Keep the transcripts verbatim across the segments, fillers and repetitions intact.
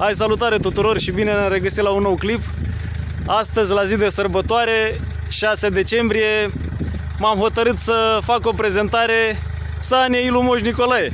Hai, salutare tuturor și bine ne-am regăsit la un nou clip. Astăzi, la zi de sărbătoare, șase decembrie, m-am hotărât să fac o prezentare Saniei lui Moș Nicolae.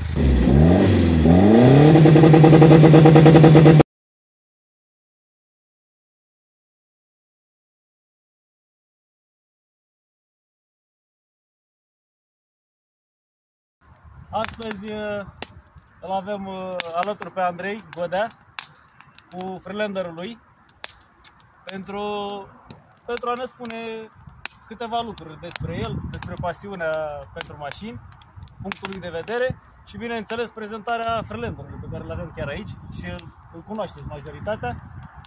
Astăzi îl avem alături pe Andrei Godea cu Freelanderul lui pentru, pentru a ne spune câteva lucruri despre el, despre pasiunea pentru mașini, punctul lui de vedere și, bineînțeles, prezentarea Freelanderului pe care îl avem chiar aici și îl, îl cunoașteți majoritatea.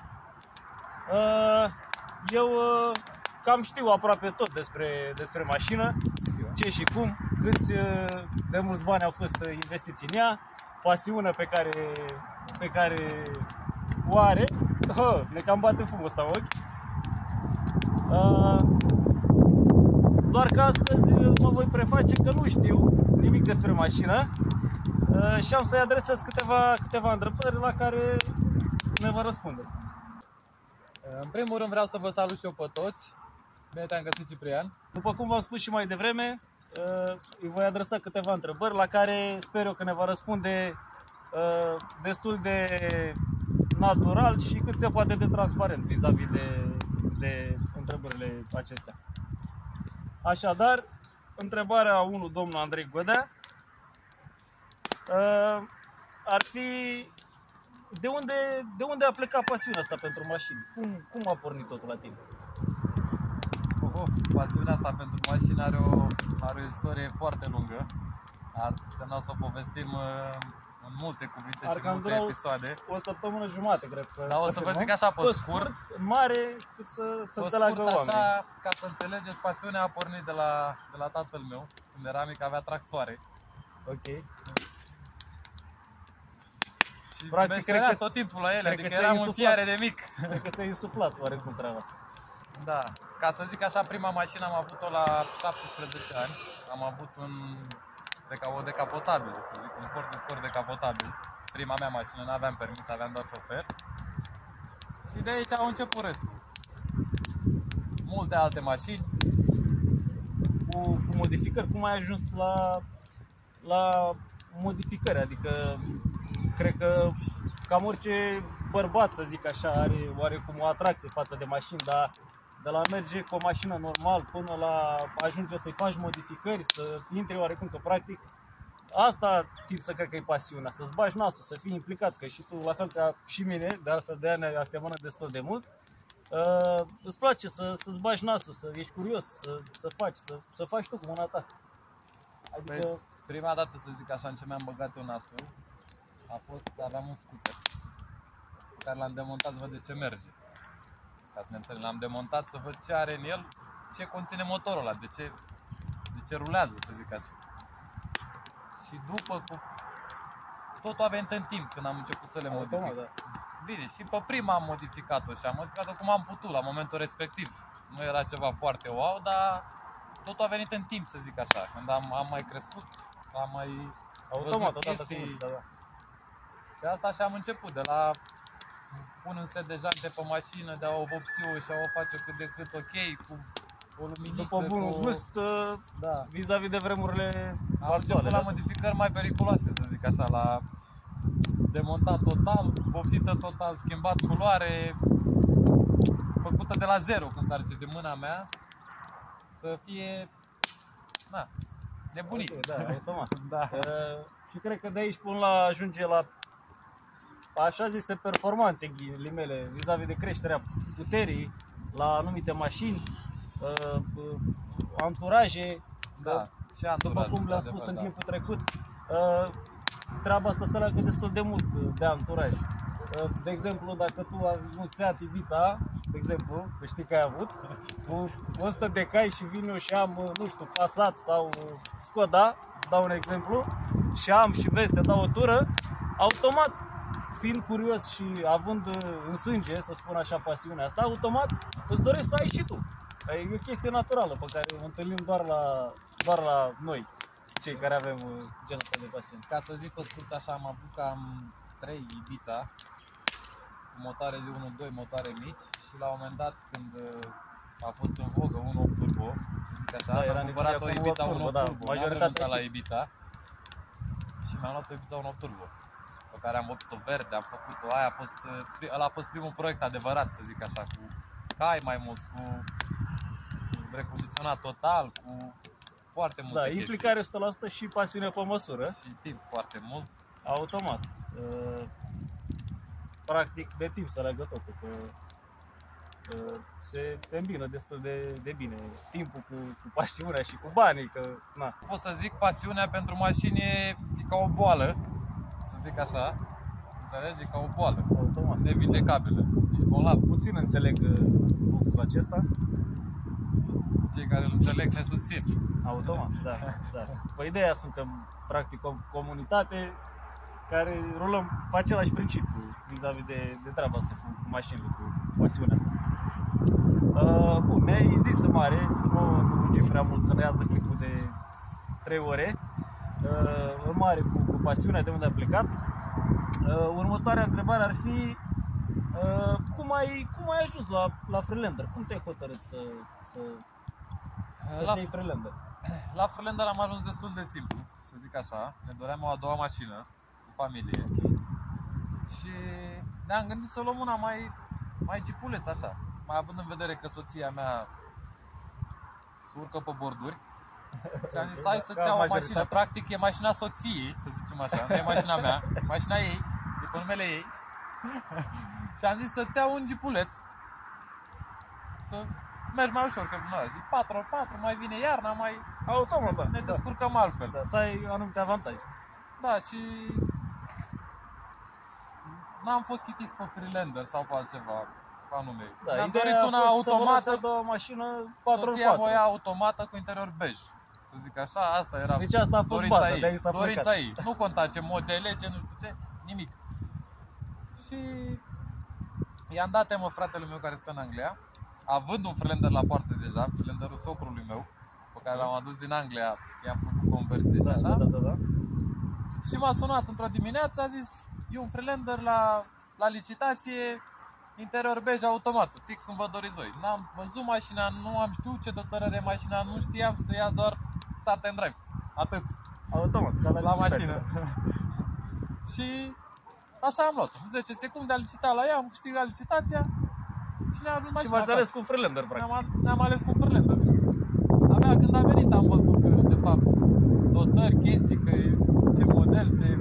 Eu cam știu aproape tot despre, despre mașină, ce și cum, câți de mulți bani au fost investiți în ea, pasiunea pe care, pe care o are. Oh, ne cam bate fumul ăsta în ochi. Uh, doar că astăzi mă voi preface că nu știu nimic despre mașină uh, și am să-i adresez câteva, câteva întrebări la care ne va răspunde. În primul rând vreau să vă salut și eu pe toți. Bine te-am găsit, Ciprian. După cum v-am spus și mai devreme, îi voi adresa câteva întrebări la care sper eu că ne va răspunde destul de natural și cât se poate de transparent vis-a-vis de, de întrebările acestea. Așadar, întrebarea unu, domnul Andrei Godea, ar fi: de unde, de unde a plecat pasiunea asta pentru mașini? Cum, cum a pornit totul la tine? Oh, pasiunea asta pentru mașini are o, are o istorie foarte lungă. Ar semna să o povestim în multe cuvinte și în multe episoade. O, o săptămână jumate, cred să. Dar o să vă zic așa pe scurt, în mare, cât să, să înțeleagă oamenii. Așa, ca să înțelegeți, pasiunea a pornit de la, de la tatăl meu. Când era mic avea tractoare. Ok. Și practic, cred că tot timpul la ele, adică eram în fiare de mic. Cred că ți-ai insuflat oarecum treaba asta. Da, ca să zic așa, prima mașină am avut-o la șaptesprezece ani. Am avut un, o decapotabil, să zic, un Ford Escort decapotabil. Prima mea mașină, nu aveam permis, aveam doar șofer. Și de aici au început restul. Multe alte mașini. Cu, cu modificări, cum ai ajuns la, la modificări? Adică, cred că cam orice bărbat, să zic așa, are oarecum o atracție față de mașini, dar de la merge cu o mașină normal până la ajunge să-i faci modificări, să intri oarecum, că practic asta tind să cred că e pasiunea, să-ți bagi nasul, să fii implicat, că și tu, la fel ca și mine, de altfel de aia ne asemănă destul de mult, uh, îți place să, să-ți bagi nasul, să ești curios, să, să faci, să, să faci tu cu mâna ta. Adică, păi, prima dată, să zic așa, în ce mi-am băgat eu nasul, a fost, aveam un scooter pe care l-am demontat să văd de ce merge. Ca să ne înțeleg, l-am demontat să văd ce are în el, ce conține motorul ăla, de ce, de ce rulează, să zic așa. Și după, cu... totul a venit în timp când am început să le modific. Da. Bine, și pe prima am modificat-o și am modificat-o cum am putut la momentul respectiv. Nu era ceva foarte wow, dar totul a venit în timp, să zic așa. Când am, am mai crescut, am mai automat, văzut chestii. Vârstă, da. Și asta și am început, de la pun un set de jante pe mașină, de a o vopsiu și a o face cât de cât ok, cu o luminiță. După bunul cu... gust, da, vis-a-vis de vremurile am actuale. La modificări mai periculoase, să zic așa, la demontat total, vopsită total, schimbat culoare, făcută de la zero, cum s-ar zice, de mâna mea, să fie, na, nebunit. Okay, da, automat. Da. Uh, și cred că de aici până la ajunge la așa zise performanțe, ghilimele, vis-a-vis de creșterea puterii la anumite mașini, uh, uh, anturaje, da, uh, și anturaj, după cum le-am spus adevăr, în da. clipul trecut, uh, treaba asta se leagă destul de mult de anturaj. Uh, de exemplu, dacă tu ai un Seat Ibiza, de exemplu, că știi că ai avut, cu o sută de cai și vin eu și am, nu știu, Passat sau Skoda, dau un exemplu, și am și vezi, te dau o tură, automat, fiind curios și având în sânge, să spun așa, pasiunea asta, automat îți dorești să ai și tu. E o chestie naturală pe care o întâlnim doar la, doar la noi, cei care avem genul ăsta de pasiune. Ca să zic pe scurt așa, am avut cam trei Ibiza cu motoare de unu doi, motoare mici și la un moment dat când a fost în vogă unu opt turbo, să zic așa, Da, am era cumpărat o Ibiza unu opt da, turbo, n-am renunțat la Ibiza și mi-am luat o Ibiza unu opt turbo, pe care am vopsit-o verde, am făcut-o, aia a fost, ăla a fost primul proiect adevărat, să zic așa, cu cai mai mulți, cu recondiționat total, cu foarte multe Da, chestii. implicare o sută la sută și pasiune pe măsură. Și timp foarte mult. Automat. Practic de timp să leagă totul, că se, se îmbină destul de, de bine timpul cu, cu pasiunea și cu banii, că na. Pot să zic, pasiunea pentru mașini e, e ca o boală, să zic așa, înțelegi? E ca o boală, automat, nevindecabilă, ești bolnav. Puțin înțeleg lucrul acesta. Cei care îl înțeleg ne susțin. Automat, da, da. Păi ideea suntem practic o comunitate care rulăm pe același principiu vis-a-vis de, de treaba asta cu, cu mașinile, cu pasiunea asta. Uh, bun, ne-ai zis mare, să nu lungim prea mult, să ne iasă clipul de trei ore. Uh, mare cu, cu pasiunea, de unde ai plecat. Uh, următoarea întrebare ar fi uh, cum, ai, cum ai ajuns la, la Freelander? Cum te-ai hotărât să, să, să-ți iei Freelander? La Freelander am ajuns destul de simplu, să zic așa. Ne doream o a doua mașină cu familie. Okay. Și ne-am gândit să luăm una mai, mai jeepuleț, așa. Mai având în vedere că soția mea se urcă pe borduri. Și am zis, hai să-ți iau o mașină. Practic e mașina soției, să zicem așa, nu e mașina mea, e mașina ei, e pe numele ei. Și am zis să-ți iau un jeepuleț, să mergi mai ușor, că nu, zic patru ori patru, mai vine iarna, mai automat, da, ne da. descurcăm altfel. Da, să ai anumite avantaje. Da, și n-am fost chitiți pe Freelander sau pe altceva anume. Da, ne-am dorit una automată. O mașină patru ori patru. Soția voia automată cu interior bej. Să zic așa, asta era. Deci asta a fost dorința baza, ei. de-aia s-a Dorința plecat. ei. Nu conta ce modele, ce nu știu ce, nimic. Și i-am dat temă fratele meu care stă în Anglia, având un Freelander la poartă deja, Freelanderul socrului meu, pe care l-am adus din Anglia, i-am făcut conversie da, și așa. Da, da, da. Și m-a sunat într-o dimineață, a zis, e un Freelander la, la licitație, interior bej automat, fix cum vă doriți voi. N-am văzut mașina, nu am știut ce dotare are mașina, nu știam să ia doar start and drive. Atât. Automat, ca la, la mașină. Și așa am luat. zece secunde a licitat la ea, am câștigat licitația și ne-a ajuns mașina. Și v-ați ales cu un Freelander, practic. Ne-am, ne-am ales cu un Freelander. Abia când a venit am văzut că, de fapt, dotări, chestii, că ce model, ce...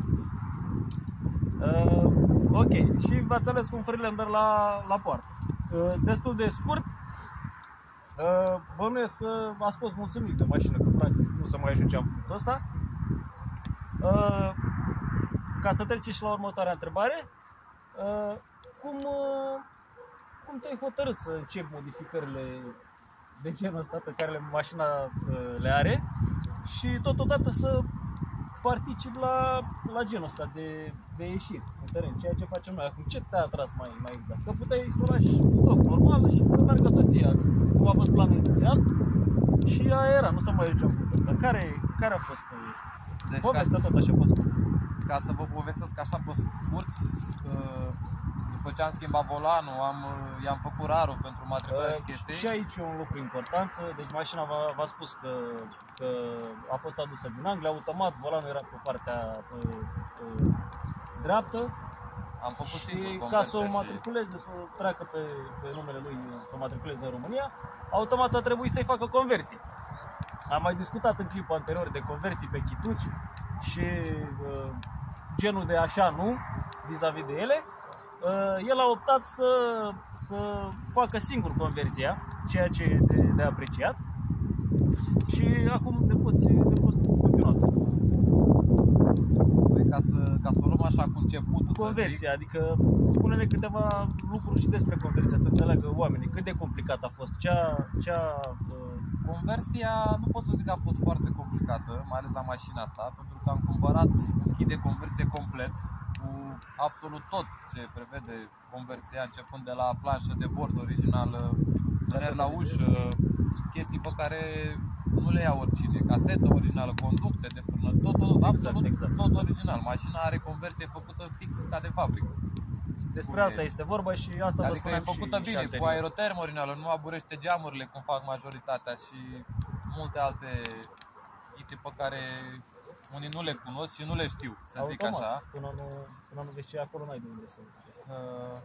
Uh, ok, și v-ați ales cu un Freelander la, la poartă. Uh, destul de scurt. Uh, bănuiesc că ați fost mulțumiți de mașină, că practic nu se mai ajungea în punctul ăsta. Uh, ca să trecem și la următoarea întrebare, uh, cum, uh, cum te-ai hotărât să începi modificările de genul ăsta pe care mașina uh, le are și totodată să participi la, la genul ăsta de, de ieșiri în teren, ceea ce facem noi acum? Ce te-a atras mai, mai exact? Că puteai să o lași stoc normală și să meargă soția, cum a fost planul inițial și aia era, nu se mai ajungea în punctul. Dar care, care a fost deci povestea tot așa pe scurt? Ca să vă povestesc așa pe scurt, după ce am schimbat volanul, am, i-am făcut rarul pentru matriculare și chestii. Și aici e un lucru important, deci mașina v-a spus că, că a fost adusă din Anglia, automat, volanul era pe partea pe, pe dreaptă. Am făcut și singur ca să o și... matriculeze, să o treacă pe, pe numele lui, să o matriculeze în România, automat a trebuit să-i facă conversii. Am mai discutat în clipul anterior de conversii pe chituci și uh, genul de așa nu, vis-a-vis de ele. Uh, el a optat să, să facă singur conversia, ceea ce e de, de apreciat. Și acum ne poți, ne poți continua. Ca să, ca să o luăm așa cu începutul, conversia, să zic. Adică spune-ne câteva lucruri și despre conversia, să înțeleagă oamenii cât de complicat a fost. Cea, cea, uh... Conversia nu pot să zic că a fost foarte complicată, mai ales la mașina asta, pentru că am cumpărat un kit de conversie complet cu absolut tot ce prevede conversia, începând de la planșă de bord originală, mâner la ușă, chestii pe care nu le ia oricine, casetă originală, conducte de frână, tot, tot, tot, absolut exact, exact. Tot original. Mașina are conversie făcută fix ca de fabrică. despre asta este vorba și asta vă adică spuneam e făcută și, bine, și cu aerotermorinală, nu aburește geamurile cum fac majoritatea și multe alte chiții pe care unii nu le cunosc și nu le știu, să zic automat, așa. Până nu, până nu vezi ce acolo n-ai de unde să... Uh,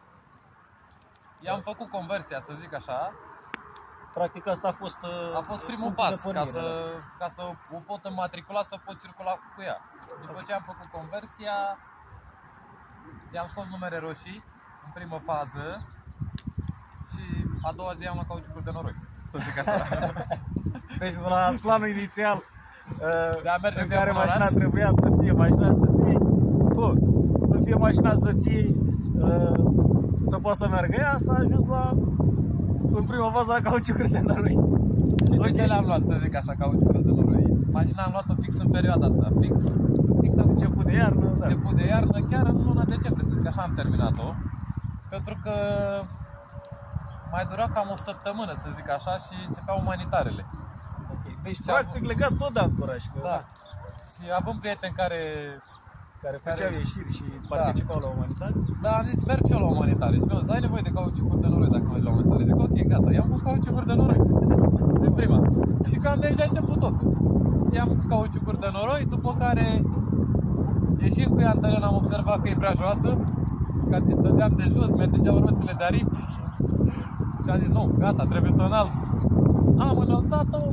I-am făcut conversia, să zic așa. Practic asta a fost A fost primul pas, ca să, ca să o pot înmatricula, să pot circula cu ea. După ce am făcut conversia, i-am scos numere roșii în primă fază și a doua zi am la cauciucuri de noroi, să zic așa. Deci de la planul inițial de a merge în care oraș, mașina trebuia să fie mașina soției, bă, să fie mașina soției, să poată să meargă ea, s-a ajuns la în prima fază la cauciucuri de noroi. Și okay. De ce le-am luat, să zic așa, cauciucuri de noroi? Mașina am luat-o fix în perioada asta, fix, fix acum început de iarnă, da. Început de iarnă, chiar în luna decembrie, să zic așa, am terminat-o. Pentru că mai dura cam o săptămână, să zic așa, și începeau umanitarele. Okay. Deci și practic legat tot de anturaj. Da. Și având prieteni care care făceau ieșiri și participau da. la umanitare. Da, am zis, merg și eu la umanitare. Și mi-am zis, ai nevoie de cauciucuri de noroi dacă mergi la umanitare. Zic, ok, gata, i-am pus cauciucuri de noroi. Din prima. Și cam de aici a început totul. I-am pus cauciucuri de noroi, după care ieșind cu ea în teren am observat că e prea joasă. Că dădeam de jos, mi-atingeau roțile de aripi. Și am zis, nu, gata, trebuie să o înalț. Am înălțat-o.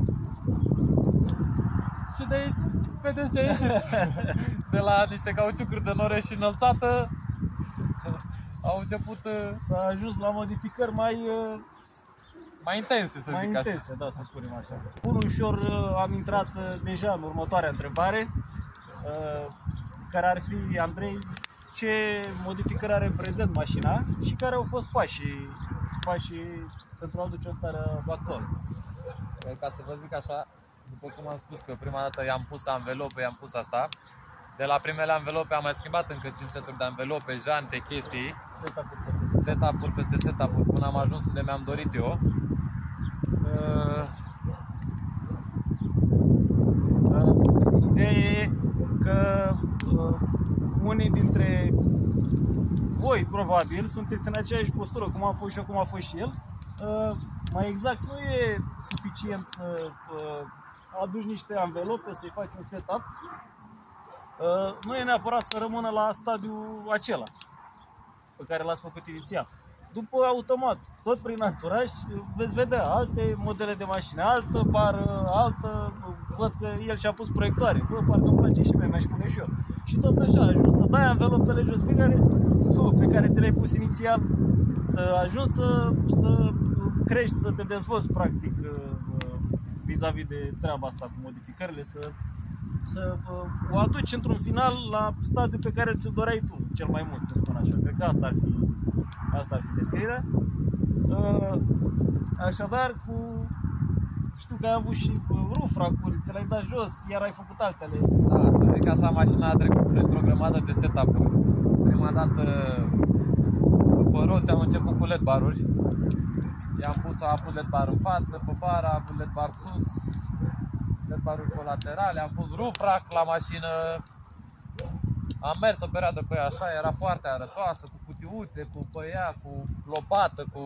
Și de aici, vedeți ce a ieșit. De la niște cauciucuri de noroi și înălțată, au început... S-a ajuns la modificări mai... mai intense, să mai zic intense, așa. da, să spunem așa. Unul ușor am intrat deja în următoarea întrebare, care ar fi, Andrei, ce modificări are în prezent mașina și care au fost pașii, pașii pentru a aduce o stare actuală? Ca să vă zic așa, după cum am spus că prima dată i-am pus anvelope, i-am pus asta. De la primele anvelope am mai schimbat încă cinci seturi de anvelope, jante, chestii, setup-uri peste setup-uri peste setup-uri până am ajuns unde mi-am dorit eu. Uh... Ideea e că uh, unii dintre voi probabil sunteți în aceeași postură cum am fost și eu, cum a fost și el. Uh, mai exact, nu e suficient să uh, aduci niște anvelope, să-i faci un setup. Uh, nu e neapărat să rămână la stadiul acela pe care l-ați făcut inițial. După, automat, tot prin anturaj, veți vedea alte modele de mașini, altă bară, altă, văd că el și-a pus proiectoare, bă, parcă îmi place și mie, mi-aș pune și eu. Și tot așa, ajungi să dai anvelopele jos pe care, tu, pe care ți le-ai pus inițial, să ajungi să, să crești, să te dezvolți, practic, vis-a-vis de treaba asta cu modificările, să să o aduci într-un final la stadiul pe care ți-l doreai tu, cel mai mult, să spun așa. Cred că asta ar fi, asta ar fi descrierea. Așadar, cu, știu că ai avut și roof rack-uri, ți le-ai dat jos, iar ai făcut altele. Da, să zic așa, mașina a trecut printr-o grămadă de setup-uri. Prima dată, după roți, am început cu L E D baruri. I-am pus, a avut L E D bar în față, pe bar, a avut L E D bar sus, L E D baruri colaterale, am pus roof rack la mașină. Am mers o perioadă pe ea așa, era foarte arătoasă, cu cutiuțe, cu pe ea, cu lopată, cu...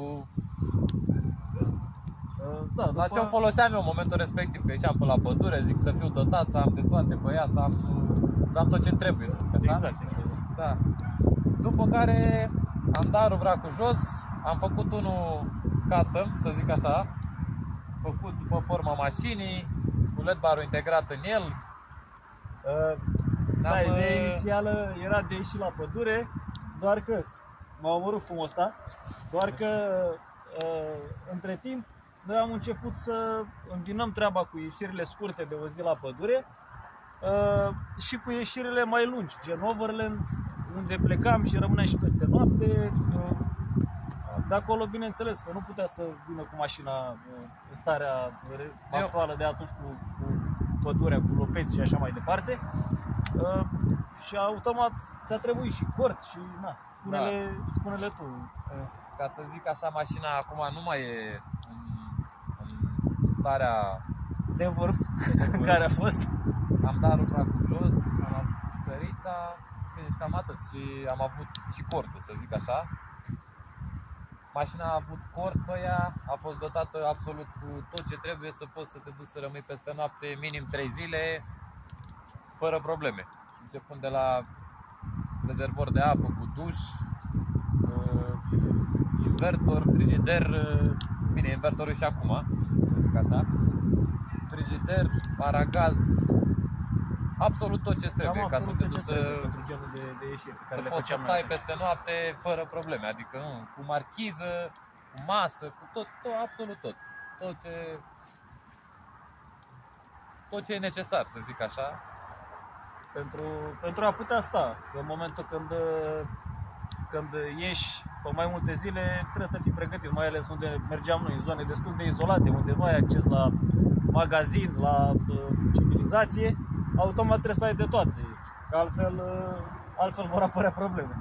Da, după... La ce o foloseam eu în momentul respectiv, că ieșeam pe la pădure, zic să fiu dotat, să am de toate pe ea, să am, să am tot ce trebuie, să zic așa. Exact. Da. După care am dat roof rack-ul jos, am făcut unul custom, să zic așa, făcut după forma mașinii, cu L E D barul integrat în el. Uh, da, ideea inițială era de ieși la pădure, doar că m-a omorât fumul ăsta, doar că uh, între timp noi am început să îmbinăm treaba cu ieșirile scurte de o zi la pădure uh, și cu ieșirile mai lungi, gen overland, unde plecam și rămâneam și peste noapte. Uh, de acolo, bineînțeles, că nu putea să vină cu mașina în starea actuală de atunci cu, cu pădurea, cu lopeți și așa mai departe. Uh, și automat ți-a trebuit și cort și na, spune-le, da. spune-le tu. Ca să zic așa, mașina acum nu mai e în, în starea de vârf în care a fost. Am dat roof rack-ul jos, am luat cărița, tehnici, cam atât. Și am avut și cortul, să zic așa. Mașina a avut cort pe ea, a fost dotată absolut cu tot ce trebuie să poți să te duci să rămâi peste noapte, minim trei zile, fără probleme. Începând de la rezervor de apă cu duș, invertor, frigider, bine, invertorul și acum, să zic așa, frigider, aragaz, absolut tot ce trebuie ca să te duci să, pentru genul de, de ieșiri să poți să stai peste noapte fără probleme, adică nu, cu marchiză, cu masă, cu tot, tot, absolut tot, tot ce, tot ce e necesar, să zic așa. Pentru, pentru a putea sta, în momentul când, când ieși pe mai multe zile, trebuie să fii pregătit, mai ales unde mergeam noi, în zone destul de izolate, unde nu ai acces la magazin, la uh, civilizație, automat trebuie să ai de toate, că altfel, uh, altfel vor apărea probleme.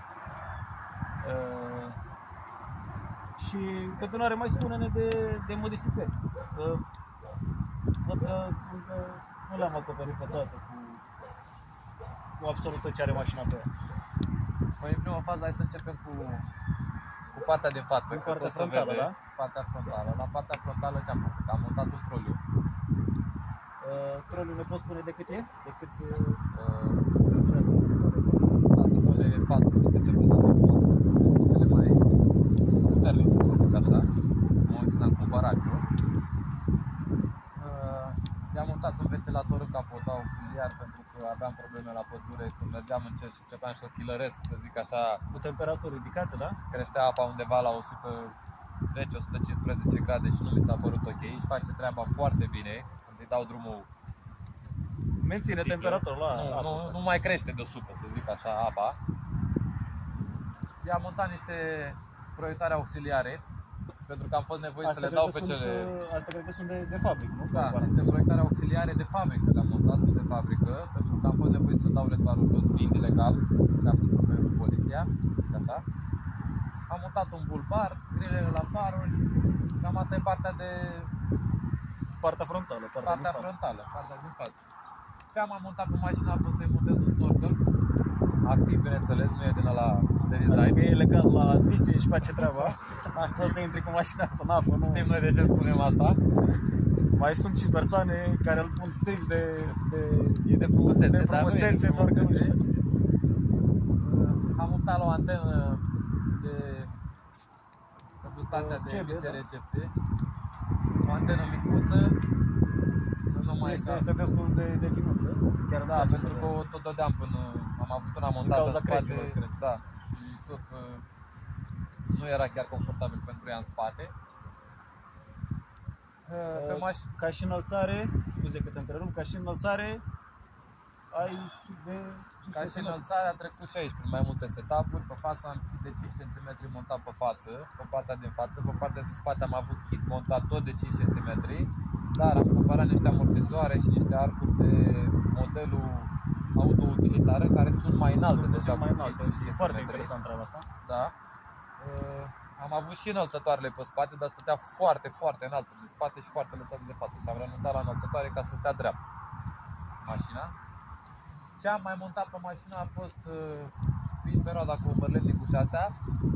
Uh, și în continuare mai spune-ne de, de modificări. Uh, văd că încă nu le-am acoperit pe toate cu, cu absolut tot ce are mașina pe ea. Păi în prima fază hai să începem cu, cu partea din față, cu că partea tot se frontală, vede, da? partea frontală. La partea frontală ce am făcut? Am montat un troliu. Uh, troliul ne poți spune de cât e? De cât e? Uh, șase tone patru sute ceva de acum, cele mai puternice, să zic așa, în momentul în comparativ. Uh, I-am montat un ventilator în capota auxiliar pentru că aveam probleme la pădure când mergeam în cer și începeam să o chilăresc, să zic așa. Cu temperaturi ridicate, da? Creștea apa undeva la o sută zece - o sută cincisprezece grade și nu mi s-a părut ok. Și face treaba foarte bine când îi dau drumul. Menține Sigur. temperatura la nu, apă. Nu, nu mai crește de o sută, să zic așa, apa. I-am montat niște proiectoare auxiliare pentru că am fost nevoit Asta să le dau pe sunt, cele... Asta cred că sunt de, de fabrică, nu? Da, niște proiectare auxiliare de fabrică le-am montat, sunt de fabrică, pentru că am fost nevoit să dau letoarul jos fiind ilegal și am făcut cu poliția, așa. Am montat un bulbar, grilele la faruri, cam asta e partea de... Partea frontală, partea, partea din frontală, partea din față. Și am montat pe mașină, am pus să-i montez un snorkel, activ, bineînțeles, nu e din ăla de design. Adică e legat la misie și face treaba. Nu să intri cu mașina în apă, nu? Știm noi de ce spunem asta. Mai sunt și persoane care îl pun strict de, de, e de frumusețe, de frumusețe, dar nu e de doar că nu știu. Am montat la o antenă de pentru stația de Ce, emisie da? recepție. O antenă micuță. Să nu mai Este, ca... este destul de, de finuță. Chiar Da, pentru că o tot dădeam până am avut una montată în spate. Cred, cred. Da. Și tot nu era chiar confortabil pentru ea în spate. Pe maș... Ca și înălțare, scuze că te întrerup, ca și înălțare ai de Ca și înălțare a trecut și aici prin mai multe setup-uri. Pe față am kit de cinci centimetri montat pe față, pe partea din față, pe partea din spate am avut kit montat tot de cinci centimetri, dar am cumpărat niște amortizoare și niște arcuri de modelul auto-utilitară care sunt mai înalte deja mai cu înalte. cinci E foarte centimetri. interesant treaba asta. Da. Uh, am avut și înălțătoarele pe spate, dar stătea foarte, foarte înaltă de spate și foarte lăsată de față și am renunțat la înălțătoare ca să stea dreaptă mașina. Ce am mai montat pe mașină a fost, fiind perioada cu overlanding-ul și astea,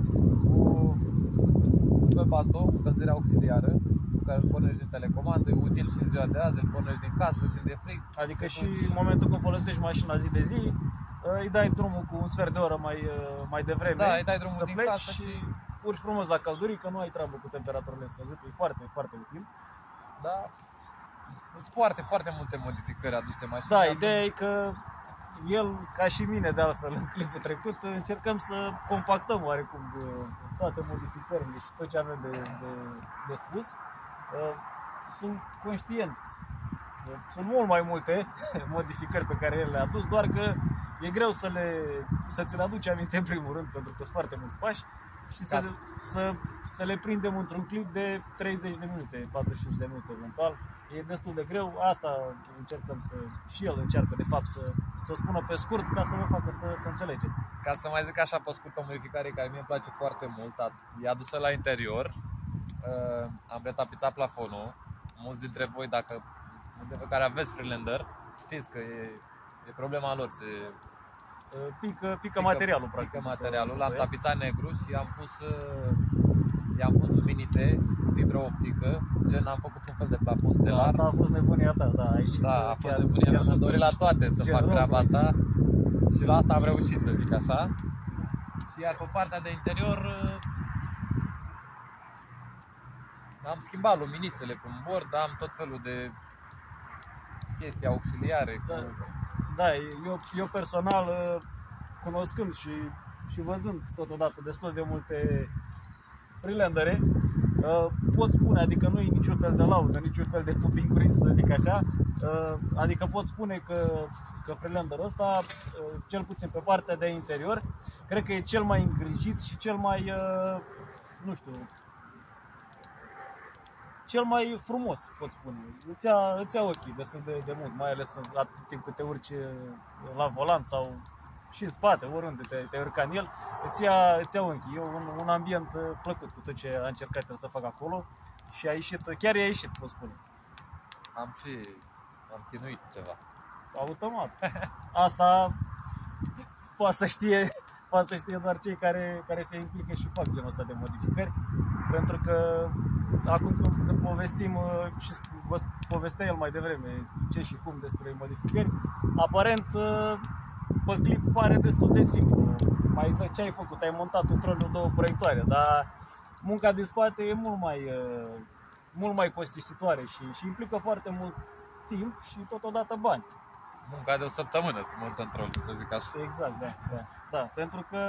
cu webasto, încălzire auxiliară, cu care îl pornești din telecomandă, e util și în ziua de azi, îl pornești din casă când e frig. Adică și în momentul când folosești mașina zi de zi, îi dai drumul cu un sfert de oră mai, mai devreme. Da, îi dai drumul să din pleci casă și și... urci frumos la călduri, că nu ai treabă cu temperaturile scăzute, e foarte, foarte util. Da. Sunt foarte, foarte multe modificări aduse mașinii. Da, ideea e că el, ca și mine de altfel, în clipul trecut, încercăm să compactăm oarecum toate modificările și tot ce avem de, de, de spus. Sunt conștient, sunt mult mai multe modificări pe care el le-a adus, doar că e greu să, le, să ți le aduci aminte în primul rând, pentru că sunt foarte mulți pași și să, să, să le prindem într-un clip de treizeci de minute, patruzeci și cinci de minute eventual. E destul de greu, asta încercăm să, și el încearcă de fapt să, să spună pe scurt ca să vă facă să, să înțelegeți. Ca să mai zic așa pe scurt o modificare care mie îmi place foarte mult, e adusă la interior, uh, am retapizat plafonul, mulți dintre voi dacă dintre care aveți Freelander, știți că e, e problema lor, se, Pică, pică materialul, practic. Pică materialul, l-am tapizat negru și am pus, i-am pus luminițe cu fibră optică, gen am făcut un fel de plafon stelar. Asta a fost nebunia ta, da, ai și da, a fost nebunia mea, m-am dorit la toate să fac treaba asta și la asta am reușit, să zic așa. Și iar pe partea de interior am schimbat luminițele pe bord, am tot felul de chestii auxiliare. Da, cu... da eu, eu personal, cunoscând și, și văzând totodată destul de multe freelandere, pot spune, adică nu e niciun fel de laudă, niciun fel de pupincurism, să zic așa, adică pot spune că, că freelanderul ăsta, cel puțin pe partea de interior, cred că e cel mai îngrijit și cel mai, nu știu, cel mai frumos, pot spune. Îți ia, îți ia ochii destul de, de mult, mai ales atât timp cât te urci la volan sau și în spate, oriunde te, te urca în el, îți ia, îți ia ochii. E un, un ambient plăcut cu tot ce a încercat el să facă acolo și a ieșit, chiar i-a ieșit, pot spune. Am și am chinuit ceva. Automat. Asta poate să știe, poate să știe doar cei care, care se implică și fac genul ăsta de modificări, pentru că acum când, când povestim și vă povestea el mai devreme ce și cum despre modificări, aparent pe clip pare destul de simplu. Mai exact ce ai făcut? Ai montat un troliu, două proiectoare, dar munca din spate e mult mai, mult mai costisitoare și, și implică foarte mult timp și totodată bani. Munca de o săptămână să montăm troliu, să zic așa. Exact, da, da, da. Pentru că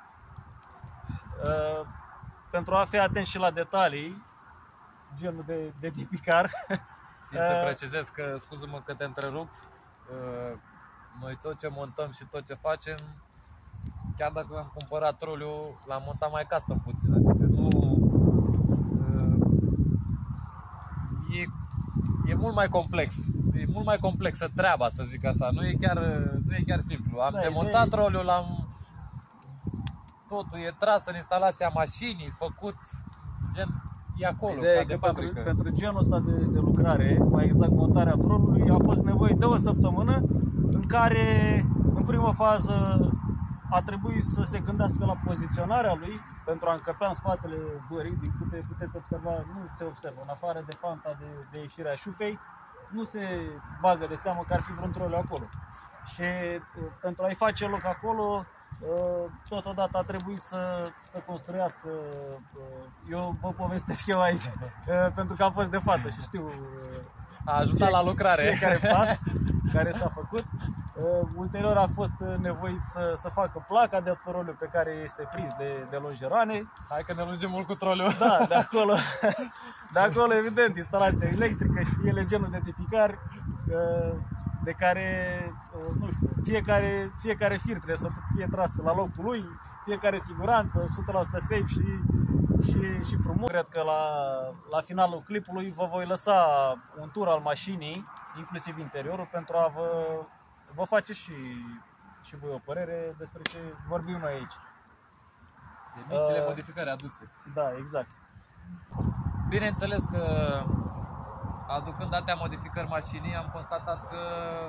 uh, pentru a fi atent și la detalii, genul de, de tipicar. Țin să precizez că, scuză-mă că te întrerup, uh, noi tot ce montăm și tot ce facem, chiar dacă am cumpărat troliu, l-am montat mai custom puțin, adică nu... Uh, e, e mult mai complex, e mult mai complexă treaba, să zic așa, nu e chiar, nu e chiar simplu. Am da, demontat troliul, l-am... Totul e tras în instalația mașinii, făcut, gen, e acolo, ca de pentru, pentru genul ăsta de, de lucrare, mai exact montarea trolului, a fost nevoie de o săptămână în care, în prima fază, a trebuit să se gândească la poziționarea lui pentru a încăpea în spatele gării. Din câte puteți observa, nu se observă, în afară de fanta de, de ieșire a șufei, nu se bagă de seamă că ar fi vreun troliu acolo. Și pentru a-i face loc acolo, totodată a trebuit să, să construiască, eu vă povestesc eu aici, pentru că am fost de față și știu, a ajutat la lucrare fiecare pas care s-a făcut. Ulterior a fost nevoit să, să facă placa de troliu pe care este prins de, de longeroane. Hai că ne lungim mult cu troliul. Da, de acolo, de acolo evident instalația electrică și ele genul de tipicari de care, nu știu, fiecare, fiecare fir trebuie să fie tras la locul lui, fiecare siguranță, o sută la sută safe și, și, și frumos. Cred că la, la finalul clipului vă voi lăsa un tur al mașinii, inclusiv interiorul, pentru a vă, vă face și, și voi o părere despre ce vorbim noi aici. De micile uh, modificări aduse. Da, exact. Bineînțeles că aducând atâtea modificări mașinii, am constatat că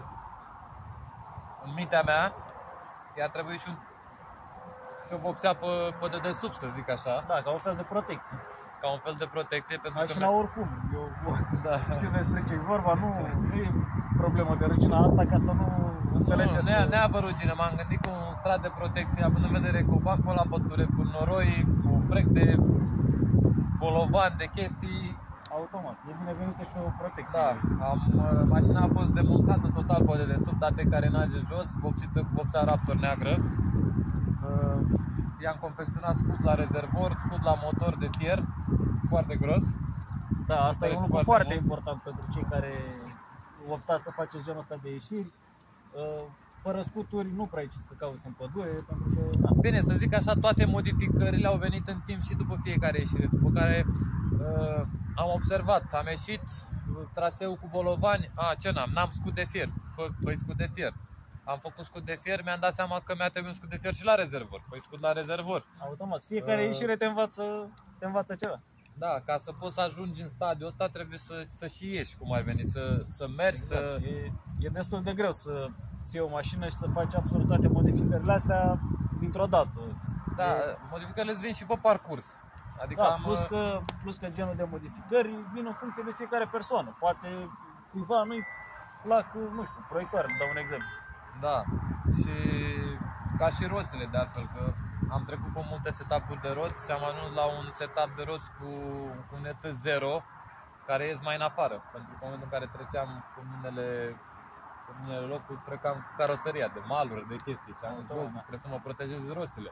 în mintea mea i-a trebuit și, un, și o vopsea pe, pe dedesubt, să zic așa. Da, ca un fel de protecție. Ca un fel de protecție. Pentru mașina că oricum, eu da. Știu despre ce e vorba, nu, nu e problemă de rugina asta, ca să nu înțelegeți. Nu, nu neapă rugină, m-am gândit cu un strat de protecție, având în vedere copac pe la pădure, cu noroi, cu frec de bolovan, de chestii. Automat, e binevenită și o protecție. Da, am, mașina a fost demontată total pe dedesubt, date carenage jos, vopsită cu vopsea Raptor neagră. Uh, I-am confecționat scut la rezervor, scut la motor de fier, foarte gros. Da, asta e un lucru foarte, foarte important pentru cei care optați să faceți genul ăsta de ieșiri. Uh, fără scuturi nu prea ai ce să cauți în pădure, pentru că... Da. Bine, să zic așa, toate modificările au venit în timp și după fiecare ieșire, după care uh, am observat, am ieșit traseu cu bolovani, a, ce n-am, n-am scut de fier, fă, fă scut de fier. Am făcut scut de fier, mi-am dat seama că mi-a trebuit un scut de fier și la rezervor, păi scut la rezervor. Automat, fiecare uh, ieșire te învață, te învață ceva. Da, ca să poți să ajungi în stadiul ăsta trebuie să, să și ieși, cum ar veni, să, să mergi, exact. să... E, e destul de greu să, fie o mașină și să faci absolut toate modificările astea dintr-o dată. Da, E... modificările îți vin și pe parcurs. Adică da, am... plus, că, plus că genul de modificări vin în funcție de fiecare persoană. Poate cuiva nu-i plac, nu știu, proiectoare, dau un exemplu. Da, și ca și roțile de altfel, că am trecut pe multe setup-uri de roți și am ajuns la un setup de roți cu, cu un E T zero care ies mai în afară. Pentru că în momentul în care treceam cu minele, cu minele locuri, trecam cu caroseria de maluri, de chestii și am zis, bă, trebuie să mă protejez roțile.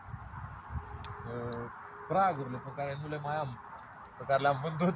Pragurile pe care nu le mai am, pe care le-am vândut,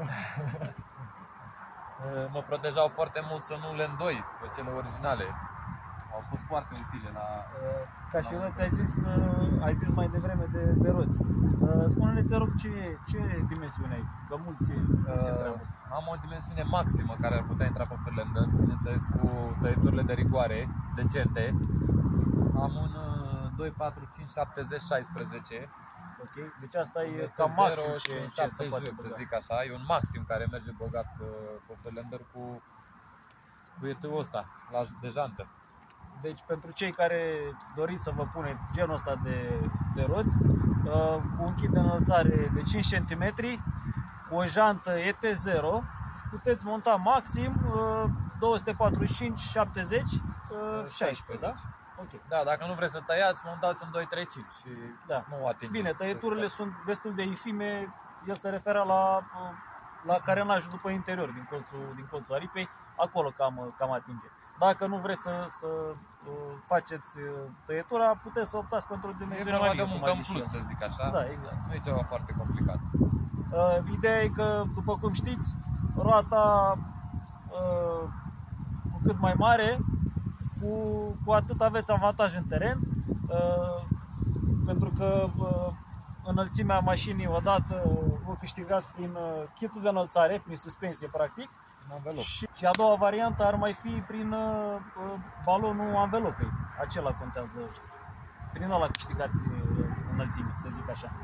mă protejau foarte mult să nu le îndoi pe cele originale. Au fost foarte utile la... Ca și roți, ai zis, ai zis mai devreme de, de roți. Spune-ne, te rog, ce, ce dimensiune ai? Că mulți, mulți întreabă. Am o dimensiune maximă care ar putea intra pe Freelander, bineînțeles cu tăieturile de rigoare decente. Am un doi, patru, cinci, șaptezeci, șaisprezece. Ok, deci asta e cam maxim ce, ce se poate să zic așa, e un maxim care merge băgat pe Freelander cu, cu E T-ul ăsta la, de jantă. Deci pentru cei care doriți să vă puneți genul ăsta de, de roți, cu un kit de înălțare de cinci centimetri, cu o jantă E T zero, puteți monta maxim două sute patruzeci și cinci, șaptezeci, șaisprezece, da? Okay. Da, dacă nu vreți să tăiați, montați un doi, trei, cinci și da. Nu atinge. Bine, tăieturile sunt destul de infime, el se referă la, la carenajul după interior, din colțul, din colțul aripei, acolo cam, cam atinge. Dacă nu vreți să, să uh, faceți tăietura, puteți să optați pentru o dimensiune mai mică. E vorba de muncă în plus, să zic așa. Da, exact. Nu e ceva foarte complicat. Uh, ideea e că, după cum știți, roata uh, cu cât mai mare, cu, cu atât aveți avantaj în teren, uh, pentru că uh, înălțimea mașinii odată o câștigați prin uh, kitul de înălțare, prin suspensie practic. Și, și a doua variantă ar mai fi prin uh, balonul anvelopei. Acela contează. Prin ăla câștigați înălțime, să zic așa.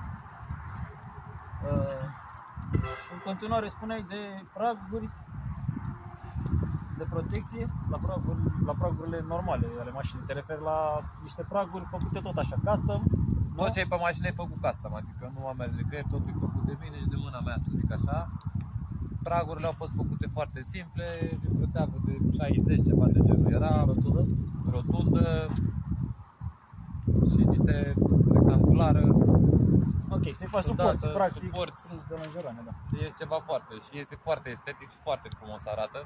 Uh, în continuare spuneai de praguri de protecție la, praguri, la pragurile normale ale mașinii. Te referi la niște praguri făcute tot așa, custom? Tot ce e pe mașină e făcut custom, adică nu am mers nicăieri, totul e făcut de mine și de mâna mea, să zic așa. Pragurile au fost făcute foarte simple, o țeavă de șaizeci, ceva de genul era, rotundă, rotundă și niște rectangulară. Ok, să-i faci suporți, practic, suporți, de longerane, da. E ceva foarte, și este foarte estetic și foarte frumos arată.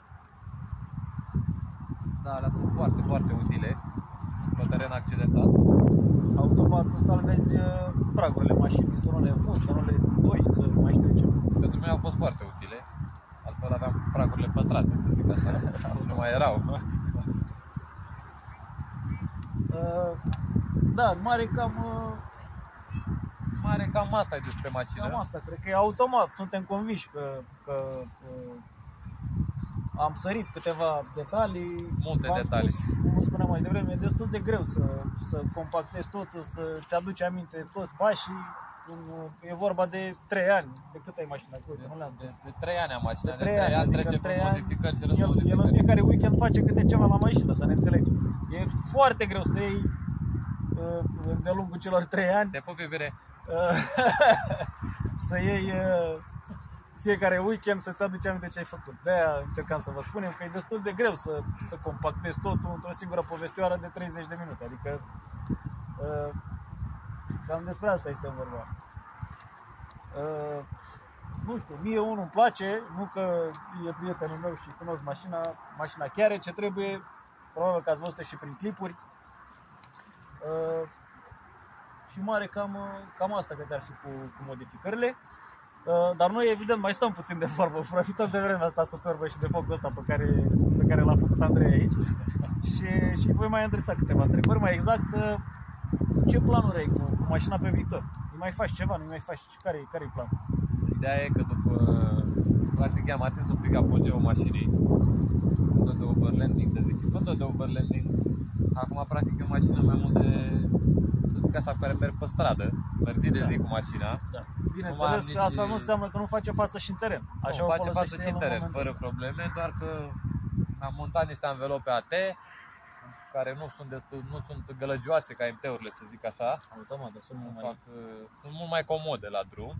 Da, alea sunt foarte, foarte utile pe teren accidentat. Automat salvezi pragurile mașinii, să nu le înfunzi, să nu le doi, să mai știu ce. Pentru mine au fost foarte utile, altfel aveam pragurile pătrate, să zic așa, nu mai erau. Uh, da, în mare cam... Uh, mare cam asta e despre mașină. Cam asta, cred că e automat, suntem convinși că, că uh, am sărit câteva detalii. Multe detalii. Spus, cum spuneam mai devreme, e destul de greu să, să compactezi totul, să-ți aduci aminte toți pașii. E vorba de trei ani. De cât ai mașina? De, de, de trei ani am mașina, de trei ani, ani adică trece pe modificări și el, el în fiecare weekend face câte ceva la mașină, să ne înțelegem. E foarte greu să iei uh, de lungul celor trei ani. Te pup, iubire. Să iei uh, fiecare weekend să-ți aduci aminte ce ai făcut. De-aia încercam să vă spunem că e destul de greu să, să compactezi totul într-o singură povestioară de treizeci de minute. Adică uh, cam despre asta este vorba. Uh, nu știu, mie unul îmi place, nu că e prietenul meu și cunosc mașina, mașina chiar e ce trebuie, probabil că ați văzut și prin clipuri. Uh, și mare cam, cam asta cred că ar fi cu, cu modificările. Uh, dar noi evident mai stăm puțin de vorbă, profităm de vremea asta superbă și de focul ăsta pe care, pe care l-a făcut Andrei aici. și, și voi mai adresa câteva întrebări, mai exact uh, ce planuri ai cu, cu mașina pe viitor? Îi mai faci ceva, nu mai faci? Care-i, care-i planul? Ideea e că după, practic am atins un pic apogeul mașinii, făcut de overlanding, de zic, făcut de overlanding. Acum practic e o mașină mai mult de, să zic așa, care merg pe stradă, merg zi de zi cu mașina. Da. Bineînțeles că asta nu înseamnă că nu face față și în teren. Așa nu, face față și în teren, fără probleme, doar că am montat niște anvelope A T care nu sunt, destul, nu sunt gălăgioase ca M T-urile, să zic așa. Automat, sunt mult mai... Fac, sunt mult mai comode la drum.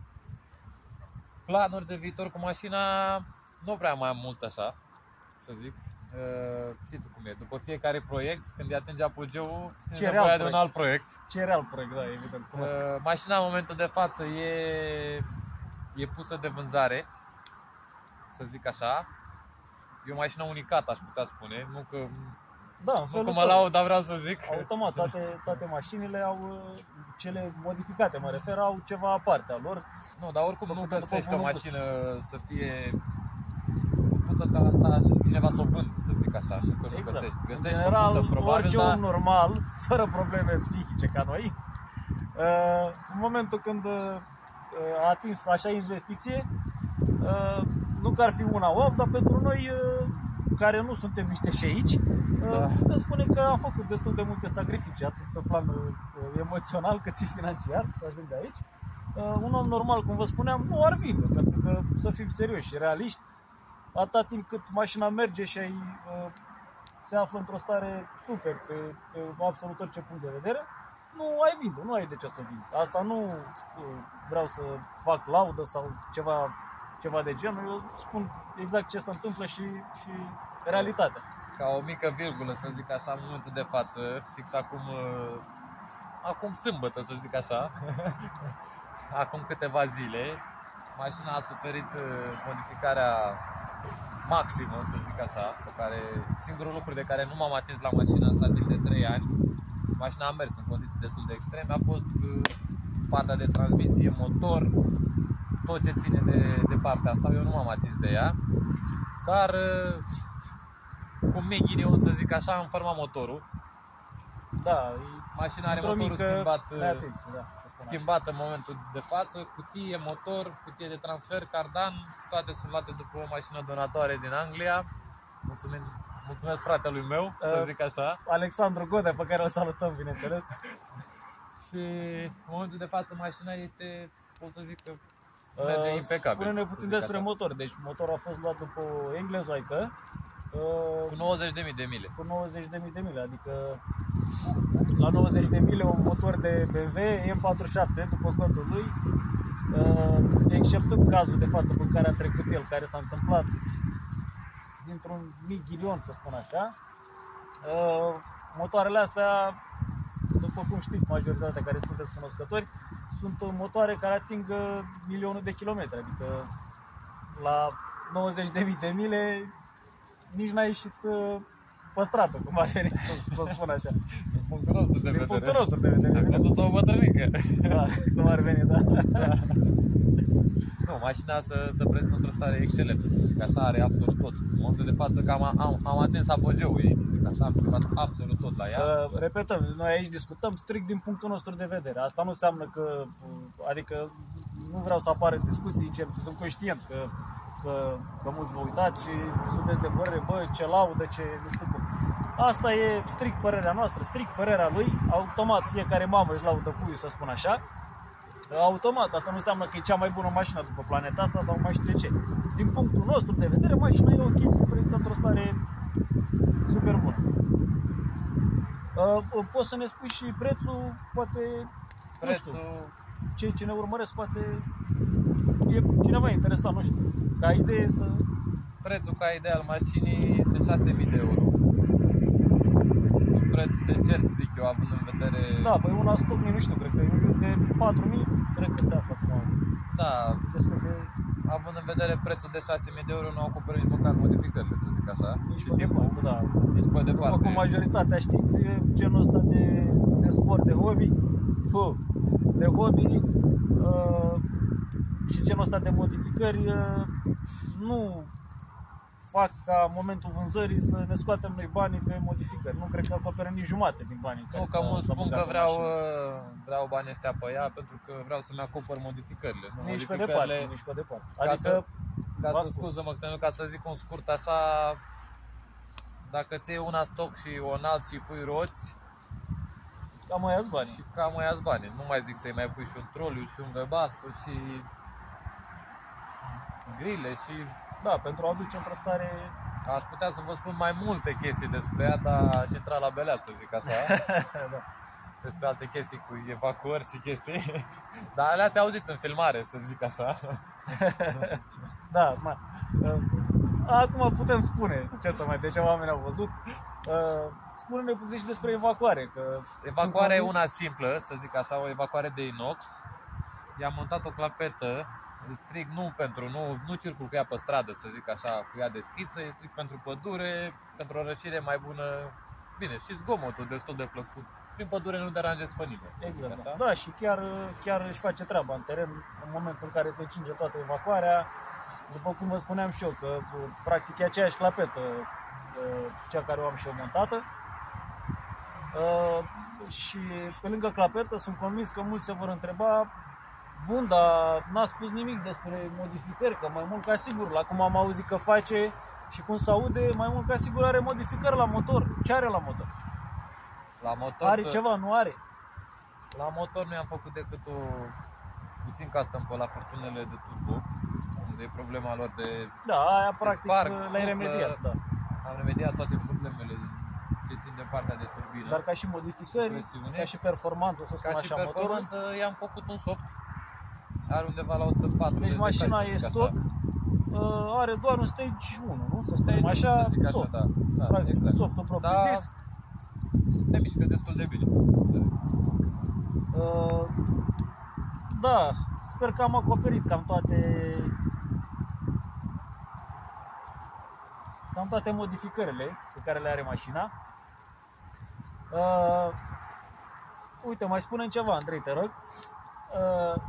Planuri de viitor cu mașina nu prea mai am mult așa, să zic. Uh, știi tu cum e, după fiecare proiect, când îi atinge apogeul, se nevoia de un alt proiect. Ce real proiect, da, evident. Uh, mașina în momentul de față e, e pusă de vânzare, să zic așa. E o mașină unicată, aș putea spune, nu că, da, în nu că mă laud, dar vreau să zic. Automat, toate, toate mașinile au, cele modificate, mă refer, au ceva aparte a lor. Nu, dar oricum nu găsești o mașină să fie făcută ca asta și cineva să o vând, să zic așa, nu că nu exact. găsești. Găsești în general, făcută, probabil, orice dar... om normal, fără probleme psihice ca noi, în momentul când a atins așa investiție, nu că ar fi una opt, dar pentru noi care nu suntem niște șeici, da. Putem spune că am făcut destul de multe sacrificii, atât pe plan emoțional cât și financiar, să ajung de aici. Un om normal, cum vă spuneam, nu ar vinde, pentru că, să fim serioși și realiști, atâta timp cât mașina merge și ai, se află într-o stare super pe, pe absolut orice punct de vedere, nu ai vinde, nu ai de ce să o vinzi. Asta nu vreau să fac laudă sau ceva, ceva de genul, eu spun exact ce se întâmplă și, și realitatea. Ca o mică virgulă, să zic așa, în momentul de față, fix acum, acum sâmbătă, să zic așa, acum câteva zile, mașina a suferit modificarea maximă, să zic așa, pe care, singurul lucru de care nu m-am atins la mașina asta timp de trei ani, mașina a mers în condiții destul de extreme, a fost partea de transmisie, motor, tot ce ține de, de partea asta, eu nu m-am atins de ea, dar cu mic ghinion, să zic așa, am format motorul. Da, mașina are motorul schimbat, atenție, da, schimbat în momentul de față, cutie, motor, cutie de transfer, cardan, toate sunt luate după o mașină donatoare din Anglia. Mulțumim, mulțumesc fratelui meu, uh, să zic așa. Alexandru Godea, pe care îl salutăm, bineînțeles. Și în momentul de față mașina este, pot să zic că merge uh, impecabil. Spune-ne puțin despre așa. motor. Deci motorul a fost luat după o englezoaică. Uh, cu nouăzeci de mii de mile. Cu nouăzeci de mii de mile, adică la nouăzeci de mile un motor de B M W M patruzeci și șapte după codul lui, uh, exceptând cazul de față pe care a trecut el, care s-a întâmplat dintr-un mic ghilion, să spun așa. Uh, motoarele astea, după cum știți majoritatea care sunteți cunoscători, sunt motoare care ating milionul de kilometri, adică la nouăzeci de mii de mile nici n-ai ieșit pe stradă, cum ar veni, să spun așa. Din punctul nostru de vedere. Din punctul nostru de vedere. Am condus o bătrânică. Da, cum ar veni, da. da. Nu, mașina se, se prezintă într-o stare excelentă, să zic așa, are absolut tot. În momentul de față că am, am, am atins apogeul ei, să zic așa, am schimbat absolut tot la ea. Uh, repetăm, noi aici discutăm strict din punctul nostru de vedere. Asta nu înseamnă că, adică nu vreau să apară discuții, ce, sunt conștient că, că, că mulți vă uitați și sunteți de părere, bă, ce laudă, ce nu știu cum. Asta e strict părerea noastră, strict părerea lui, automat fiecare mamă își laudă puiul, să spun așa. Automat, asta nu înseamnă că e cea mai bună mașină după planeta asta sau mai știu de ce. Din punctul nostru de vedere, mașina e ok, se prezintă într-o stare super bună. Uh, poți să ne spui și prețul, poate, prețul... nu știu, cei ce ne urmăresc, poate e cineva interesat, nu știu, ca idee să... Prețul ca idee al mașinii este șase mii de euro. Un preț decent, zic eu, având în vedere... Da, păi una stoc, nu știu, cred că e în jur de patru mii, cred că se află acum. Da, de... având în vedere prețul de șase mii de euro, nu acoperă nici măcar modificările, să zic așa. Nici pe departe, da. Nici pe departe. După cum majoritatea știți, genul ăsta de, de sport, de hobby, fă, de hobby uh, și genul ăsta de modificări uh, nu fac ca în momentul vânzării să ne scoatem noi banii pe modificări. Nu cred că acoperă nici jumate din banii. Nu, că mulți spun că vreau, vreau banii ăștia pe ea pentru că vreau să-mi acopăr modificările. Nu, nici modificările, pe departe, nici pe departe. Ca adică, să, ca să scuză-mă, ca să zic un scurt așa, dacă ți iei una stoc și o înalți și pui roți, cam mai iați banii. Și cam mai iați banii. Nu mai zic să-i mai pui și un troliu și un webasto și grile și... Da, pentru a aduce într-o stare Aș putea să vă spun mai multe chestii despre ea, dar aș intra la belea, să zic așa. Da. Despre alte chestii cu evacuări și chestii. Dar le-ați auzit în filmare, să zic așa. Da, ma. Acum putem spune ce să mai, deja oamenii au văzut. Spune-ne puțin și despre evacuare. Că evacuarea e una simplă, să zic așa, o evacuare de inox. I-am montat o clapetă, strict nu pentru, nu, nu circul cu ea pe stradă, să zic așa, cu ea deschisă, e strict pentru pădure, pentru o răcire mai bună. Bine, și zgomotul destul de plăcut. Prin pădure nu deranjezi pe nimeni. Exact, da. Da, și chiar, chiar își face treaba în teren în momentul în care se încinge toată evacuarea. După cum vă spuneam și eu, că practic e aceeași clapetă, cea care o am și eu montată. Și pe lângă clapetă sunt convins că mulți se vor întreba: bun, dar n-a spus nimic despre modificări, că mai mult ca sigur, la cum am auzit că face și cum se aude, mai mult ca sigur are modificări la motor. Ce are la motor? La motor Are să... ceva, nu are? La motor nu i-am făcut decât o puțin custom pe la furtunele de turbo, unde e problema lor de... Da, aia practic sparg, le-ai remediat, da. Am remediat toate problemele ce țin de partea de turbină. Dar ca și modificări, ca și performanță, să spun ca așa, și performanță, motorul, i-am făcut un soft. Are undeva la o sută patruzeci. Deci mașina de cai, e stock, uh, are doar un stage unu, nu? Să spunem Stage, așa, să zic așa, soft. da, da, Practic, exact. softul propriu Da. zis. Se mișcă destul de bine. Uh, da, sper că am acoperit cam toate cam toate modificările pe care le are mașina. Uh, uite, mai spune ceva, Andrei, te rog. Uh,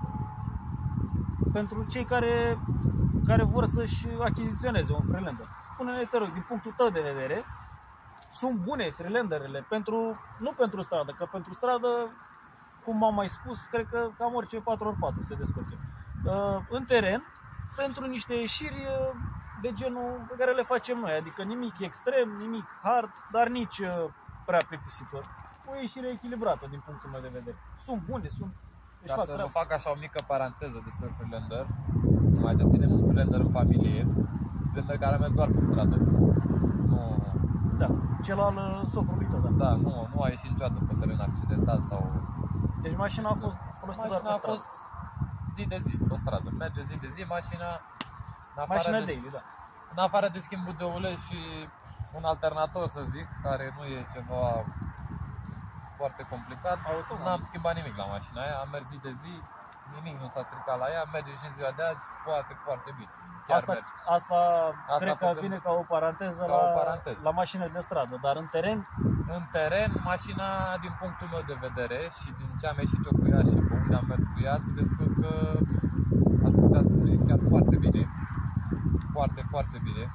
pentru cei care, care vor să-și achiziționeze un Freelander, spune-ne, te rog, din punctul tău de vedere, sunt bune Freelanderele pentru, nu pentru stradă, că pentru stradă, cum am mai spus, cred că cam orice patru ori patru se descurcă. Uh, în teren, pentru niște ieșiri de genul pe care le facem noi, adică nimic extrem, nimic hard, dar nici uh, prea plictisitor. O ieșire echilibrată din punctul meu de vedere. Sunt bune, sunt... Ca să vă fac așa o mică paranteză despre Freelander, mai deținem un Freelander în familie, Freelander care a mers doar pe stradă. Nu... Da, cel al uh, socrului tău, da. Da, nu, nu a ieșit niciodată pe teren accidental sau... Deci mașina a fost folosită doar pe Mașina a stradă. fost zi de zi pe stradă, merge zi de zi mașina, în afară, Mașina de, daily, da. în afară de schimbul de ulei și un alternator, să zic, care nu e ceva foarte complicat, Automat. n-am schimbat nimic la mașina aia, am mers zi de zi, nimic nu s-a stricat la ea, merge și în ziua de azi foarte, foarte bine. Chiar Asta, merge. asta, Asta cred că făcând- vine ca o paranteză, ca la, o paranteză. la mașinile de stradă, dar în teren, În teren, mașina, din punctul meu de vedere și din ce am ieșit eu cu ea și pe unde am mers cu ea, se descurcă, aș putea spune, chiar foarte bine. Foarte, foarte bine.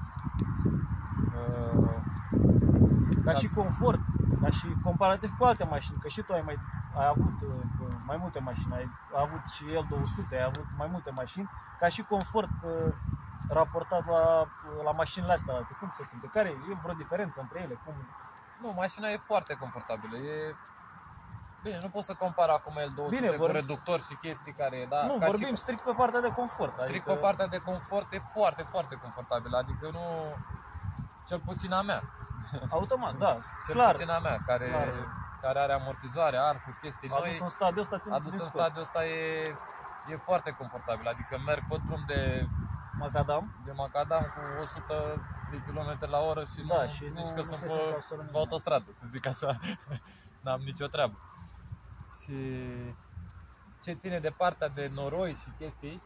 Uh, ca Da. și confort, ca și comparativ cu alte mașini, că și tu ai, mai, ai avut uh, mai multe mașini, ai avut și el două sute, ai avut mai multe mașini, ca și confort uh, raportat la, la mașinile astea, cum se simte, care e vreo diferență între ele? Cum... nu, mașina e foarte confortabilă. E... Bine, nu pot să compar acum el două sute Bine, cu vor- reductor și chestii care... Da, nu, ca vorbim și... strict pe partea de confort. Strict adică... pe partea de confort e foarte, foarte confortabilă. Adică nu... Cel puțin a mea. Automat, da, Cel clar. puțin a mea, care, Clar. care are amortizoare, arcuri, chestii noi. Adus în stadiul ăsta, ținut Adus din în scot. stadiul ăsta e, e foarte confortabil. Adică merg pe drum de, Macadam. de macadam cu o sută de kilometri la oră și Da, nu, și nici nu- că nu sunt se simte pe, absolut pe nimic. autostradă, să zic așa. N-am nicio treabă. Și ce ține de partea de noroi și chestii,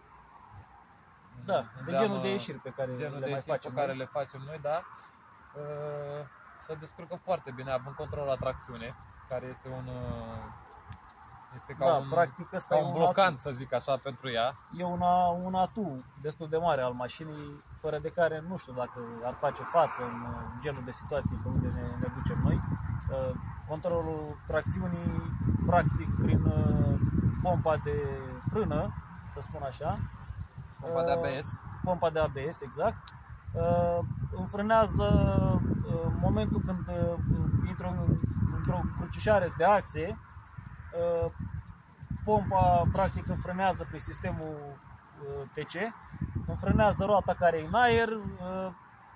Da, unde de genul am, de ieșiri pe care genul le de mai ieșiri facem pe care noi. le facem noi, da, uh, se descurcă foarte bine, având control la tracțiune, care este un uh, este ca Da, un, practic ăsta ca e un un blocant, să zic așa, pentru ea. E una, un atu destul de mare al mașinii, fără de care nu știu dacă ar face față în uh, genul de situații pe unde ne, ne ducem noi. Uh, Controlul tracțiunii, practic, prin uh, pompa de frână, să spun așa. Pompa de A B S. Pompa de A B S, exact. Uh, Înfrânează uh, în momentul când uh, intră în- într-o crucișare de axe. uh, Pompa practic înfrânează prin sistemul uh, T C, înfrânează roata care e în aer, uh,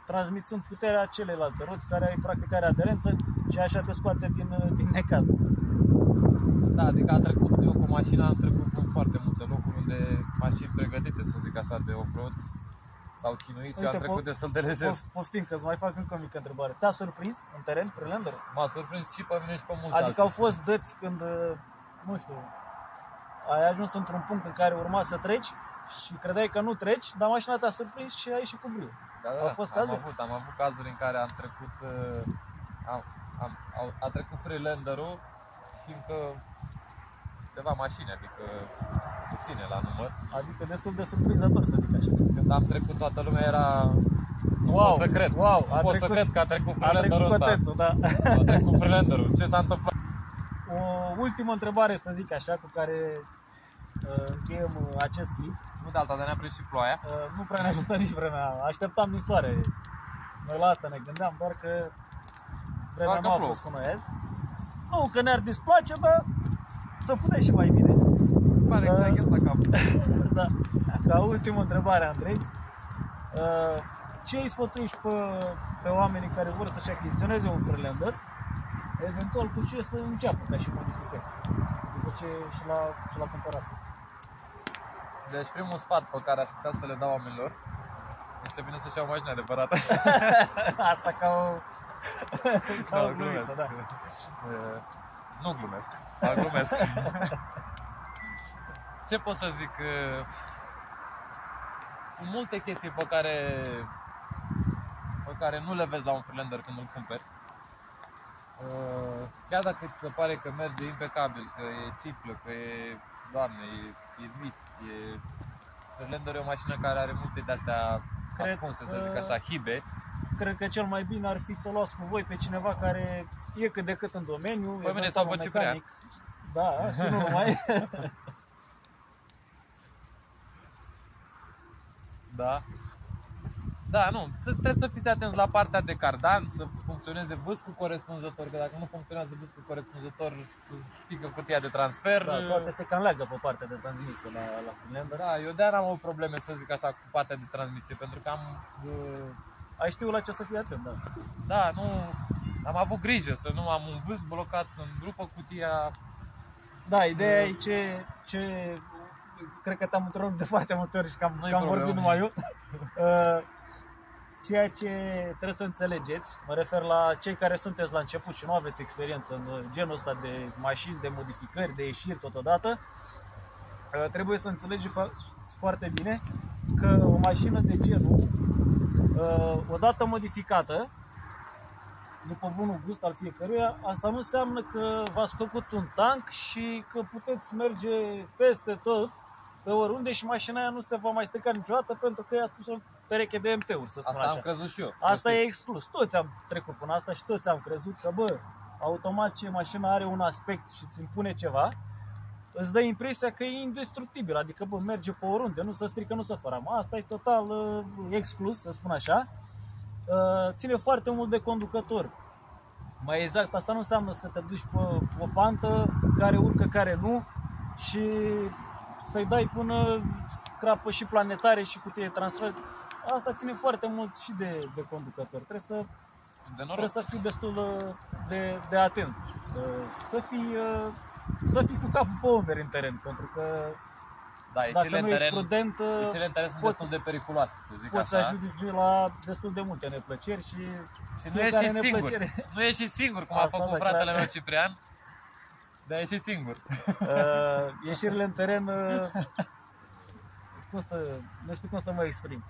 transmițând puterea celelalte roți care ai practic are aderență și așa te scoate din, din necaz. Da, adică a trecut, eu cu mașina am trecut în foarte multe locuri unde mașini pregătite, să zic așa, de off-road s-au chinuit și am trecut destul de lejer. Poftim că îți mai fac încă o mică întrebare. Te-a surprins în teren Freelander? M-a surprins și pe mine și pe mulți Adică alții. au fost dăți când, nu știu, ai ajuns într-un punct în care urma să treci și credeai că nu treci, dar mașina te-a surprins și ai ieșit cu brio. Da, da, Au fost am cazuri? avut, am avut cazuri în care am trecut, uh, am, am, au- a trecut Freelanderul și încă câteva mașini, adică puține la număr. Adică destul de surprinzător, să zic așa. Când am trecut, toată lumea era... Nu Wow, pot să cred, wow, nu a pot trecut- să cred că a trecut A Freelanderul trecut ăsta. cotețul, da. A trecut Freelanderul. Ce s-a întâmplat? O ultimă întrebare, să zic așa, cu care uh, încheiem uh, acest clip. Nu de alta, dar ne-a prins și ploaia. Uh, nu prea ne ajută nici vremea. Așteptam din soare. Noi la asta ne gândeam, doar că vremea Doar că nu a plouă. fost cum noi azi. Nu că ne-ar displace, dar să putea și mai bine. Pare Da. că ne-a înghețat capul. Da. Ca ultimă întrebare, Andrei. Uh, ce îi sfătuiești pe, pe oamenii care vor să-și achiziționeze un Freelander? Eventual cu ce să înceapă ca și modificări? După ce și l-a, și l-a cumpărat. Deci primul sfat pe care aș putea să le dau oamenilor este bine să-și iau mașina adevărată. Asta ca o... ca o glumiță, da. E, Nu glumesc, dar glumesc. Ce pot să zic? E, Sunt multe chestii pe care pe care nu le vezi la un Freelander când îl cumperi. E, Chiar dacă ți se pare că merge impecabil, că e țiplă, că e, doamne, e, e vis, e... Freelander e o mașină care are multe de-astea Cred ascunse, să că- zic așa, hibe. Cred că cel mai bine ar fi să luați cu voi pe cineva care e cât de cât în domeniu. Pe mine eventual sau un pe Ciprian. mecanic. Da, și nu numai. Da. Da, nu, să- trebuie să fiți atenți la partea de cardan, să funcționeze vâscul corespunzător, că dacă nu funcționează vâscul corespunzător, pică cutia de transfer. Da, toate se cam leagă pe partea de transmisie la, la Freelander. Da, eu de-aia n-am avut probleme, să zic așa, cu partea de transmisie, pentru că am, uh, Ai știut la ce să fii atent, da. da, nu, am avut grijă să nu am un vâs blocat, să-mi rupă cutia. Da, ideea e ce, ce cred că te-am întrerupt de foarte multe ori și că am, Nu-i că am problemă. vorbit numai eu. Uh, Ceea ce trebuie să înțelegeți, mă refer la cei care sunteți la început și nu aveți experiență în genul ăsta de mașini, de modificări, de ieșiri totodată, uh, trebuie să înțelegeți fo- foarte bine că o mașină de genul, uh, odată modificată, după bunul gust al fiecăruia, asta nu înseamnă că v-ați făcut un tank și că puteți merge peste tot, pe oriunde și mașina aia nu se va mai strica niciodată pentru că i-a spus o pereche de M T-uri, să spun Asta așa. am crezut și eu. Asta e exclus. Toți am trecut până asta și toți am crezut că, bă, automat ce mașina are un aspect și îți impune ceva, îți dă impresia că e indestructibil, adică, bă, merge pe oriunde, nu se strică, nu se fără. Asta e total uh, exclus, să spun așa. Uh, ține foarte mult de conducător. Mai exact, asta nu înseamnă să te duci pe o pantă care urcă, care nu și să-i dai până crapă și planetare și cutie de transfer. Asta ține foarte mult și de, de conducător. Trebuie să, Și de noroc. trebuie să fii destul uh, de, de atent. Uh, Să fii, uh, să fii cu capul pe umeri în teren, pentru că Da, dacă ieșirile nu în ești teren, prudent, uh, ieșirile în teren sunt poți- destul de periculoase, să zic poți să așa. ajungi la destul de multe neplăceri și, Și nu ești fiecare și singur. neplăcere. Nu ești și singur, cum a Asta, făcut da, fratele clar. meu Ciprian. Dar ești și singur. Uh, ieșirile în teren, uh, cum să, nu știu cum să mă exprim,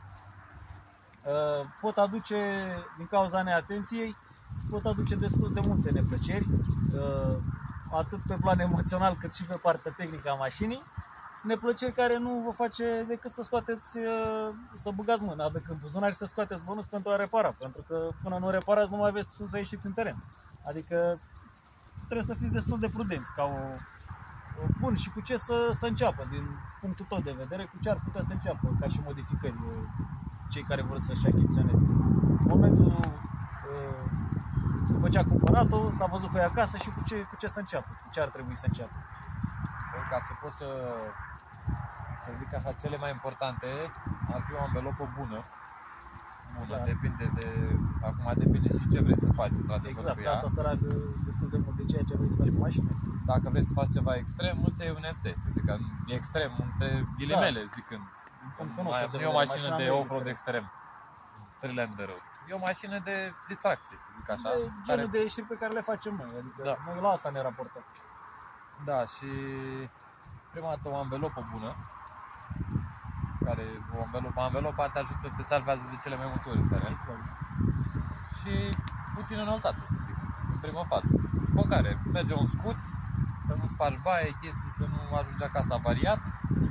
uh, pot aduce, din cauza neatenției, pot aduce destul de multe neplăceri, uh, atât pe plan emoțional cât și pe partea tehnică a mașinii, neplăceri care nu vă face decât să scoateți, uh, să băgați mâna adânc în buzunar și să scoateți bonus pentru a repara, pentru că până nu reparați nu mai aveți cum să ieșiți în teren. Adică trebuie să fiți destul de prudenți ca o, o bun și cu ce să, să înceapă din punctul tău de vedere, cu ce ar putea să înceapă ca și modificări uh, cei care vor să-și achiziționeze. În momentul uh, după ce a cumpărat-o, s-a văzut cu ea acasă și cu ce, cu ce să înceapă, cu ce ar trebui să înceapă. Ca să pot să, să zic așa, cele mai importante ar fi o anvelopă bună, bună, Da. depinde de... Acum depinde și ce vrei să faci, într-adevăr, Exact, cu pe ea. asta se leagă destul de mult de ceea ce vrei să faci cu mașină. Dacă vrei să faci ceva extrem, îți iei un F T, să zic, că e extrem, între ghilimele, zicând. Punctul Nu nostru e de o vedere, mașină mașina de nu e off-road extrem. Freelander-ul. E o mașină de distracție, să zic așa. De genul de ieșiri pe care le facem noi, adică Da. noi la asta ne raportăm. Da, și prima dată o anvelopă bună, care o anvelopă, anvelopa te ajută, te salvează de cele mai multe ori în teren. Exact. Și puțin înălțată, să zic, în prima fază. După care merge un scut, să nu spargi baie, chestii, să nu ajungi acasă avariat.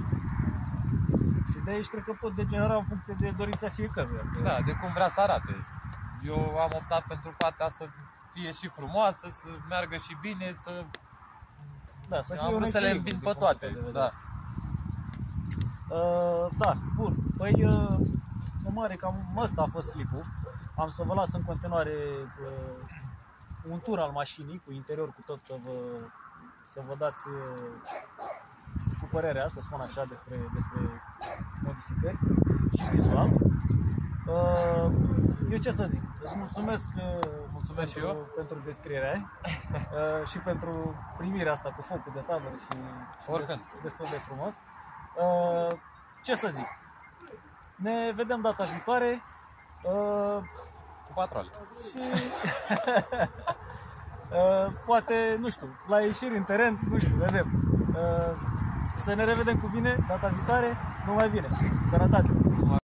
Și de aici cred că pot degenera în funcție de dorința fiecăruia. Da, de cum vrea să arate. Eu am optat pentru partea să fie și frumoasă, să meargă și bine, să... Da, să fie am un vrut să le echilibru îmbin din pe punctul toate. de vedere. Da. Uh, da, bun. Păi, uh, în mare, cam ăsta a fost clipul. Am să vă las în continuare uh, un tur al mașinii, cu interior, cu tot, să vă, să vă dați uh, cu părerea, să spun așa, despre, despre modificări și vizual. Uh, eu ce să zic? Îți mulțumesc, uh, Mulțumesc pentru, și eu. pentru descriere uh, și pentru primirea asta cu focul de tabără și, și Oricând. dest- destul de frumos. Uh, ce să zic? Ne vedem data viitoare uh, Cu patrole. și uh, poate, nu știu, la ieșiri în teren, nu știu, vedem. Uh, să ne revedem cu bine data viitoare, numai bine. Sănătate! Numai